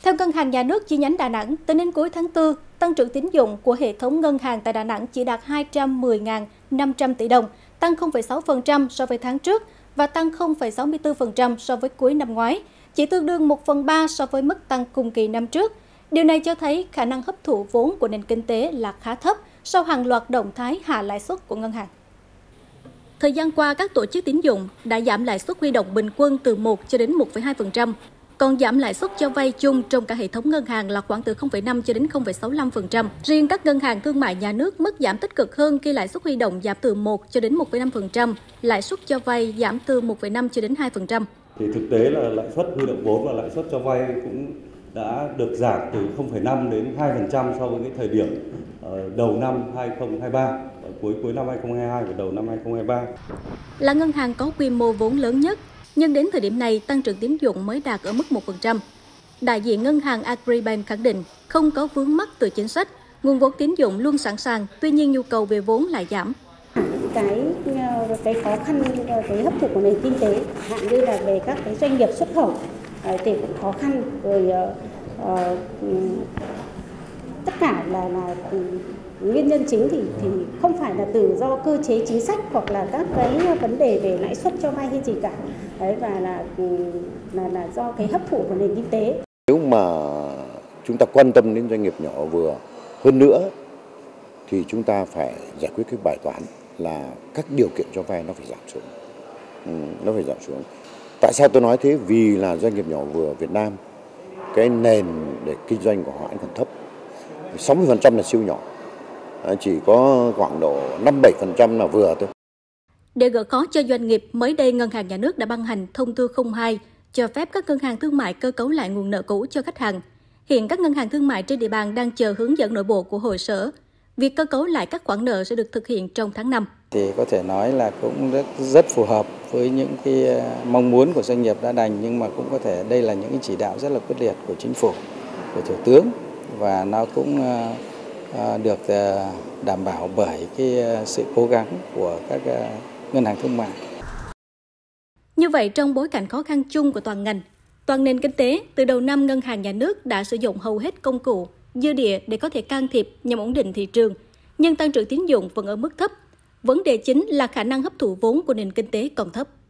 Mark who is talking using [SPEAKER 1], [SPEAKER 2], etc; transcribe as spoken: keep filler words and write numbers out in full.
[SPEAKER 1] Theo Ngân hàng Nhà nước chi nhánh Đà Nẵng, tính đến cuối tháng tư, tăng trưởng tín dụng của hệ thống ngân hàng tại Đà Nẵng chỉ đạt hai trăm mười nghìn năm trăm tỷ đồng, tăng không phẩy sáu phần trăm so với tháng trước và tăng không phẩy sáu mươi tư phần trăm so với cuối năm ngoái, chỉ tương đương một phần ba so với mức tăng cùng kỳ năm trước. Điều này cho thấy khả năng hấp thụ vốn của nền kinh tế là khá thấp sau hàng loạt động thái hạ lãi suất của ngân hàng. Thời gian qua, các tổ chức tín dụng đã giảm lãi suất huy động bình quân từ một cho đến một phẩy hai phần trăm, còn giảm lãi suất cho vay chung trong cả hệ thống ngân hàng là khoảng từ không phẩy năm cho đến không phẩy sáu mươi lăm phần trăm. Riêng các ngân hàng thương mại nhà nước mức giảm tích cực hơn khi lãi suất huy động giảm từ một cho đến một phẩy năm phần trăm, lãi suất cho vay giảm từ một phẩy năm cho đến hai phần trăm.
[SPEAKER 2] Thì thực tế là lãi suất huy động vốn và lãi suất cho vay cũng đã được giảm từ không phẩy năm đến hai phần trăm so với cái thời điểm đầu năm hai không hai ba, cuối cuối năm hai không hai hai và đầu năm hai không hai ba.
[SPEAKER 1] Là ngân hàng có quy mô vốn lớn nhất, nhưng đến thời điểm này tăng trưởng tín dụng mới đạt ở mức một phần trăm. Đại diện ngân hàng Agribank khẳng định không có vướng mắc từ chính sách, nguồn vốn tín dụng luôn sẵn sàng, tuy nhiên nhu cầu về vốn lại giảm.
[SPEAKER 3] Cái cái khó khăn cái hấp thụ của nền kinh tế, hạn như là về các cái doanh nghiệp xuất khẩu thì cũng khó khăn, rồi uh, tất cả là là nguyên nhân chính thì thì không phải là từ do cơ chế chính sách hoặc là các cái vấn đề về lãi suất cho vay hay gì cả. Đấy, và là là là do cái hấp thụ của nền kinh tế.
[SPEAKER 4] Nếu mà chúng ta quan tâm đến doanh nghiệp nhỏ vừa hơn nữa thì chúng ta phải giải quyết cái bài toán là các điều kiện cho vay nó phải giảm xuống. Ừ, nó phải giảm xuống. Tại sao tôi nói thế? Vì là doanh nghiệp nhỏ vừa Việt Nam, cái nền để kinh doanh của họ còn thấp. sáu mươi phần trăm là siêu nhỏ. Chỉ có khoảng độ năm bảy phần trăm là vừa thôi.
[SPEAKER 1] Để gỡ khó cho doanh nghiệp, mới đây Ngân hàng Nhà nước đã ban hành thông tư không hai cho phép các ngân hàng thương mại cơ cấu lại nguồn nợ cũ cho khách hàng. Hiện các ngân hàng thương mại trên địa bàn đang chờ hướng dẫn nội bộ của hội sở. Việc cơ cấu lại các khoản nợ sẽ được thực hiện trong tháng năm.
[SPEAKER 5] Thì có thể nói là cũng rất, rất phù hợp với những cái mong muốn của doanh nghiệp đã đành, nhưng mà cũng có thể đây là những cái chỉ đạo rất là quyết liệt của chính phủ, của thủ tướng, và nó cũng được đảm bảo bởi cái sự cố gắng của các ngân hàng thương mại.
[SPEAKER 1] Như vậy, trong bối cảnh khó khăn chung của toàn ngành, toàn nền kinh tế, từ đầu năm Ngân hàng Nhà nước đã sử dụng hầu hết công cụ, dư địa để có thể can thiệp nhằm ổn định thị trường, nhưng tăng trưởng tín dụng vẫn ở mức thấp. Vấn đề chính là khả năng hấp thụ vốn của nền kinh tế còn thấp.